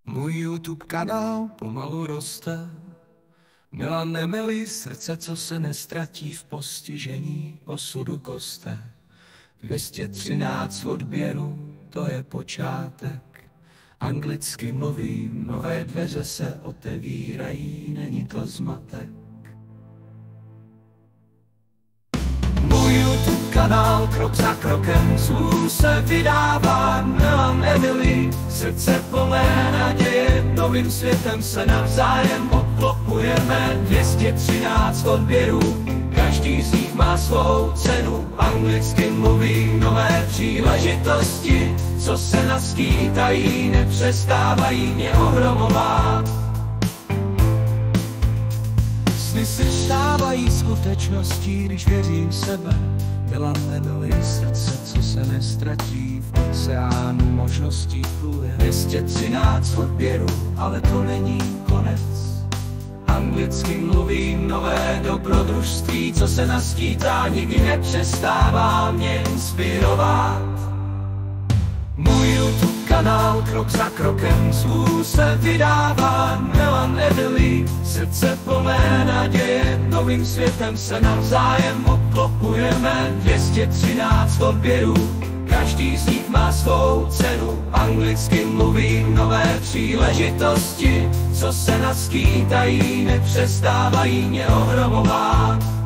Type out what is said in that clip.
Můj YouTube kanál pomalu roste. Milan nemilí srdce, co se nestratí v postižení osudu koste. 213 odběrů, to je počátek. Anglicky mluvím, nové dveře se otevírají, není to zmatek. Můj YouTube kanál krok za krokem zlů se vydává. Milan nemilí srdce plné naděje, novým světem se navzájem obklopujeme. 213 odběrů, každý z nich má svou cenu. Anglicky mluvím, nové příležitosti, co se naskýtají, nepřestávají mě ohromovat. Sny se stávají skutečností, když věřím v sebe. Milan nemilí srdce, co se nestratí v oceánu možností pluje. 213 odběrů, ale to není konec. Anglicky mluvím, nové dobrodružství, co se naskýtá, nikdy nepřestává mě inspirovat. Můj YouTube kanál krok za krokem zlů se vydává. Milan nemilí srdce plné naděje, novým světem se navzájem obklopujeme. 213 odběrů, každý z nich má svou cenu. Anglicky mluvím, nové příležitosti, co se naskýtají, nepřestávají mě ohromovat.